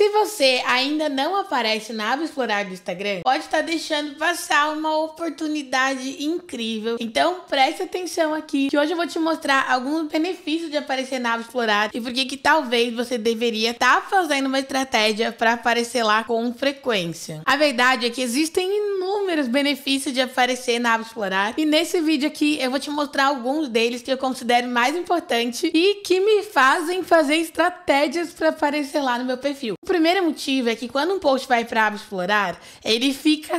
Se você ainda não aparece na aba explorar do Instagram, pode estar deixando passar uma oportunidade incrível. Então preste atenção aqui, que hoje eu vou te mostrar alguns benefícios de aparecer na aba explorar e por que talvez você deveria estar fazendo uma estratégia para aparecer lá com frequência. A verdade é que existem inúmeros benefícios de aparecer na aba explorar e nesse vídeo aqui eu vou te mostrar alguns deles que eu considero mais importantes e que me fazem fazer estratégias para aparecer lá no meu perfil. O primeiro motivo é que quando um post vai para a aba explorar, ele fica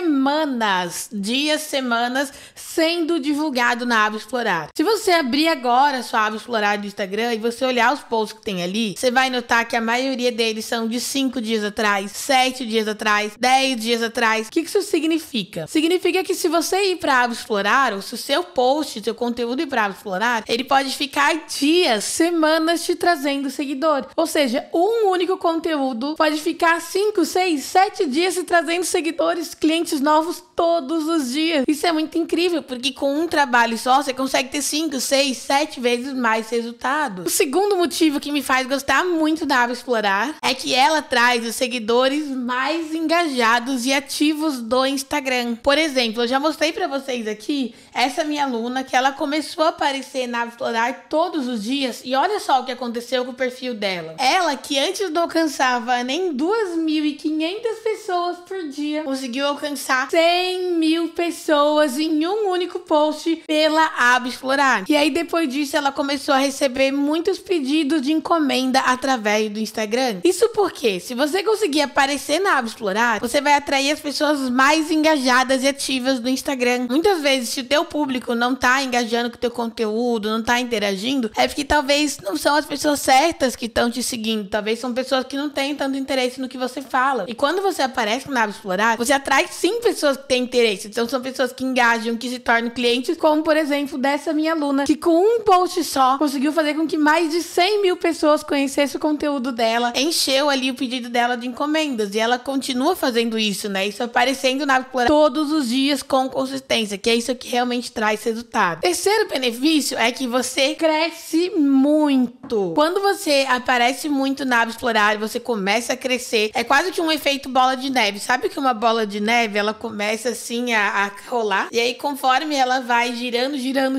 semanas, dias, semanas sendo divulgado na aba explorar. Se você abrir agora a sua aba explorar do Instagram e você olhar os posts que tem ali, você vai notar que a maioria deles são de 5 dias atrás, 7 dias atrás, 10 dias atrás. O que isso significa? Significa que se você ir para a aba explorar, ou se o seu post, seu conteúdo ir para a aba explorar, ele pode ficar dias, semanas te trazendo seguidor. Ou seja, um único conteúdo pode ficar 5, 6, 7 dias te trazendo seguidores, clientes novos todos os dias. Isso é muito incrível, porque com um trabalho só, você consegue ter 5, 6, 7 vezes mais resultado. O segundo motivo que me faz gostar muito da aba explorar é que ela traz os seguidores mais engajados e ativos do Instagram. Por exemplo, eu já mostrei pra vocês aqui essa minha aluna que ela começou a aparecer na aba explorar todos os dias e olha só o que aconteceu com o perfil dela. Ela, que antes não alcançava nem 2.500 pessoas por dia, conseguiu alcançar 100.000 pessoas em um único post pela aba explorar. E aí depois disso ela começou a receber muitos pedidos de encomenda através do Instagram. Isso porque se você conseguir aparecer na aba explorar, você vai atrair as pessoas mais engajadas e ativas do Instagram. Muitas vezes, se o teu público não tá engajando com o teu conteúdo, não tá interagindo, é porque talvez não são as pessoas certas que estão te seguindo, talvez são pessoas que não têm tanto interesse no que você fala. E quando você aparece na aba explorar, você atrai sim pessoas que têm interesse. Então são pessoas que engajam, que se tornam clientes, como por exemplo dessa minha aluna, que com um post só conseguiu fazer com que mais de 100.000 pessoas conhecessem o conteúdo dela, encheu ali o pedido dela de encomendas, e ela continua fazendo isso, né? Isso aparecendo na aba explorar todos os dias com consistência, que é isso que realmente traz resultado. Terceiro benefício é que você cresce muito. Quando você aparece muito na aba explorar, você começa a crescer, é quase que um efeito bola de neve. Sabe que uma bola de neve, ela começa assim a rolar, e aí conforme ela vai girando,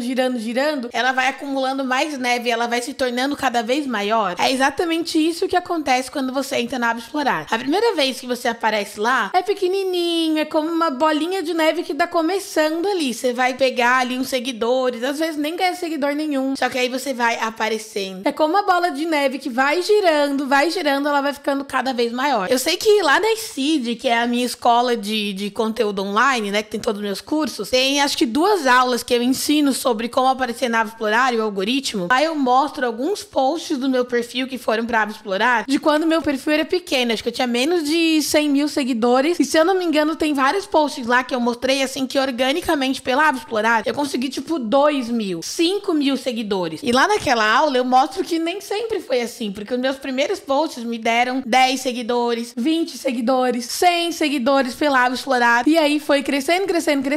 ela vai acumulando mais neve, ela vai se tornando cada vez maior. É exatamente isso que acontece quando você entra na aba explorar. A primeira vez que você aparece lá, é pequenininho, é como uma bolinha de neve que tá começando ali. Você vai pegar ali uns seguidores, às vezes nem ganha seguidor nenhum, só que aí você vai aparecendo. É como uma bola de neve que vai girando, ela vai ficando cada vez maior. Eu sei que lá na Seed, que é a minha escola de conteúdo online, né, que tem todos os meus cursos, tem acho que 2 aulas que eu ensino sobre como aparecer na aba explorar e o algoritmo. Lá eu mostro alguns posts do meu perfil que foram pra aba explorar, de quando meu perfil era pequeno, acho que eu tinha menos de 100.000 seguidores, e se eu não me engano tem vários posts lá que eu mostrei assim que organicamente pela aba explorar eu consegui tipo 2.000, 5.000 seguidores. E lá naquela aula eu mostro que nem sempre foi assim, porque os meus primeiros posts me deram 10 seguidores, 20 seguidores, 100 seguidores pela aba explorar, e aí foi crescendo,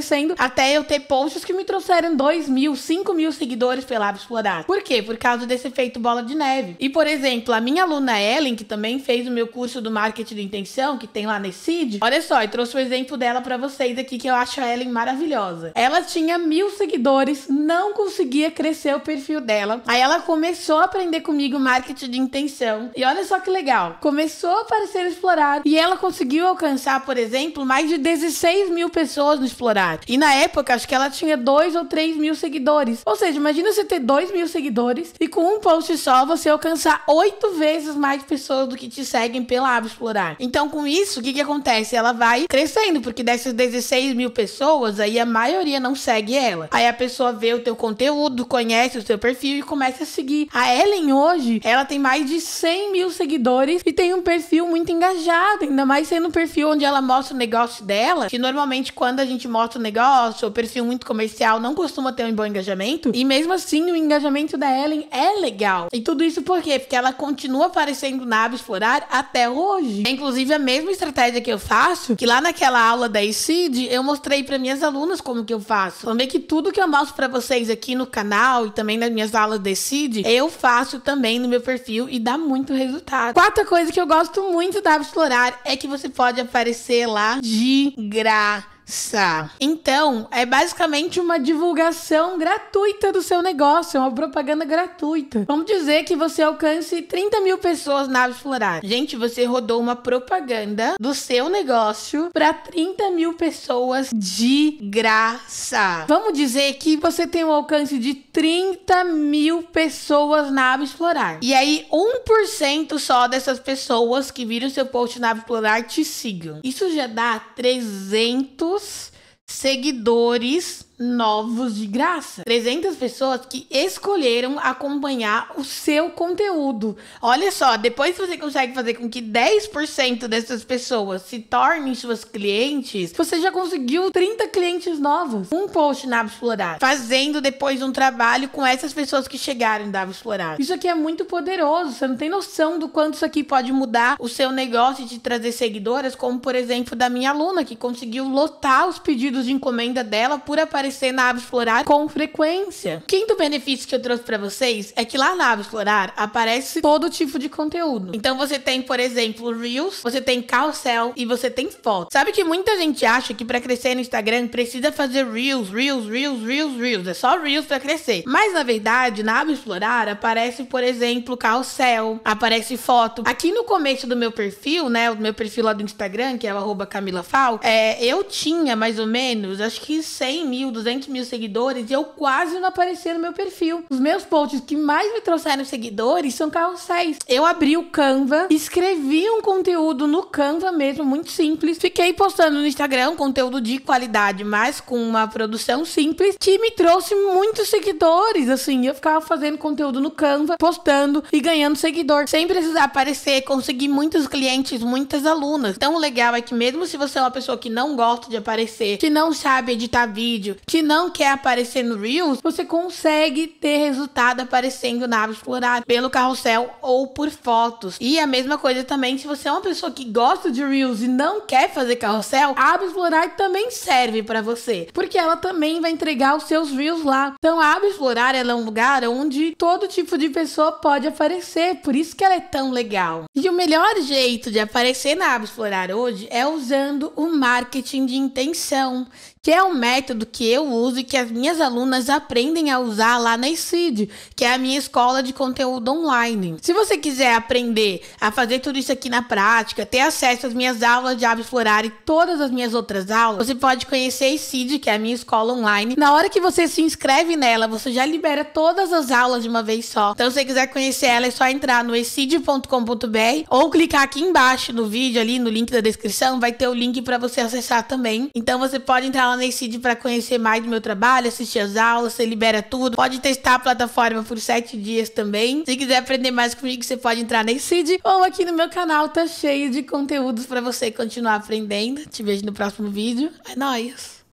até eu ter posts que me trouxeram 2.000, 5.000 seguidores pela aba explorar. Por quê? Por causa desse efeito bola de neve. E por exemplo, a minha aluna Ellen, que também fez o meu curso do marketing de intenção, que tem lá na Seed, olha só, eu trouxe o exemplo dela pra vocês aqui, que eu acho a Ellen maravilhosa. Ela tinha 1.000 seguidores, não conseguia crescer o perfil dela. Aí ela começou a aprender comigo marketing de intenção. E olha só que legal, começou a aparecer no explorar e ela conseguiu alcançar, por exemplo, mais de 16.000 pessoas no explorar. E na época, acho que ela tinha 2 ou 3.000 seguidores. Ou seja, imagina você ter 2.000 seguidores e com um post só você alcançar 8 vezes mais pessoas do que te seguem pela aba explorar. Então com isso, o que acontece? Ela vai crescendo, porque dessas 16.000 pessoas, aí a maioria não segue ela. Aí a pessoa vê o teu conteúdo, conhece o seu perfil e começa a seguir. A Ellen hoje, ela tem mais de 100.000 seguidores e tem um perfil muito engajado, ainda mais sendo um perfil onde ela mostra o negócio dela, que normalmente quando a gente mostra o negócio, o perfil muito comercial não costuma ter um bom engajamento, e mesmo assim o engajamento da Ellen é legal. E tudo isso por quê? Porque ela continua aparecendo na aba explorar até hoje. É inclusive a mesma estratégia que eu faço, que lá naquela aula aula da ECID, eu mostrei para minhas alunas como que eu faço. Também que tudo que eu mostro para vocês aqui no canal e também nas minhas aulas da ECID, eu faço também no meu perfil e dá muito resultado. Quarta coisa que eu gosto muito da Hábito Explorar é que você pode aparecer lá de graça. Então, é basicamente uma divulgação gratuita do seu negócio, é uma propaganda gratuita. Vamos dizer que você alcance 30 mil pessoas na Hábito Explorar. Gente, você rodou uma propaganda do seu negócio para 30 mil pessoas de graça. Vamos dizer que você tem um alcance de 30 mil pessoas na Hábito Explorar. E aí, 1% só dessas pessoas que viram seu post na Hábito Explorar te sigam. Isso já dá 300 seguidores novos de graça. 300 pessoas que escolheram acompanhar o seu conteúdo. Olha só, depois você consegue fazer com que 10% dessas pessoas se tornem suas clientes, você já conseguiu 30 clientes novos. Um post na Hábito Explorar, fazendo depois um trabalho com essas pessoas que chegaram da Hábito Explorar. Isso aqui é muito poderoso, você não tem noção do quanto isso aqui pode mudar o seu negócio e te trazer seguidoras, como por exemplo da minha aluna, que conseguiu lotar os pedidos de encomenda dela por aparecer na Hábito Explorar com frequência. Quinto benefício que eu trouxe pra vocês é que lá na Hábito Explorar aparece todo tipo de conteúdo. Então você tem, por exemplo, Reels, você tem Carrossel e você tem fotos. Sabe que muita gente acha que pra crescer no Instagram precisa fazer Reels. É só Reels pra crescer. Mas na verdade, na Hábito Explorar aparece, por exemplo, Carrossel, aparece foto. Aqui no começo do meu perfil, né, o meu perfil lá do Instagram, que é o @CamilaFal, eu tinha mais ou menos, acho que 100 mil, 200 mil seguidores e eu quase não apareci no meu perfil. Os meus posts que mais me trouxeram seguidores são carrosséis. Eu abri o Canva, escrevi um conteúdo no Canva mesmo, muito simples. Fiquei postando no Instagram conteúdo de qualidade, mas com uma produção simples, que me trouxe muitos seguidores. Assim, eu ficava fazendo conteúdo no Canva, postando e ganhando seguidor, sem precisar aparecer. Consegui muitos clientes, muitas alunas. Então o legal é que mesmo se você é uma pessoa que não gosta de aparecer, que não sabe editar vídeo, que não quer aparecer no Reels, você consegue ter resultado aparecendo na Hábito Explorar pelo carrossel ou por fotos. E a mesma coisa também, se você é uma pessoa que gosta de Reels e não quer fazer carrossel, a Hábito Explorar também serve para você, porque ela também vai entregar os seus Reels lá. Então a Hábito Explorar, ela é um lugar onde todo tipo de pessoa pode aparecer, por isso que ela é tão legal. E o melhor jeito de aparecer na Hábito Explorar hoje é usando o marketing de intenção, que é um método que eu uso e que as minhas alunas aprendem a usar lá na ECID, que é a minha escola de conteúdo online. Se você quiser aprender a fazer tudo isso aqui na prática, ter acesso às minhas aulas de Hábito Explorar e todas as minhas outras aulas, você pode conhecer a ECID, que é a minha escola online. Na hora que você se inscreve nela, você já libera todas as aulas de uma vez só. Então, se você quiser conhecer ela, é só entrar no ecid.com.br ou clicar aqui embaixo no vídeo, ali no link da descrição, vai ter o link para você acessar também. Então, você pode entrar lá na ECID para conhecer mais do meu trabalho, assistir as aulas, você libera tudo. Pode testar a plataforma por 7 dias também. Se quiser aprender mais comigo, você pode entrar na ECID ou aqui no meu canal, tá cheio de conteúdos para você continuar aprendendo. Te vejo no próximo vídeo. É nóis!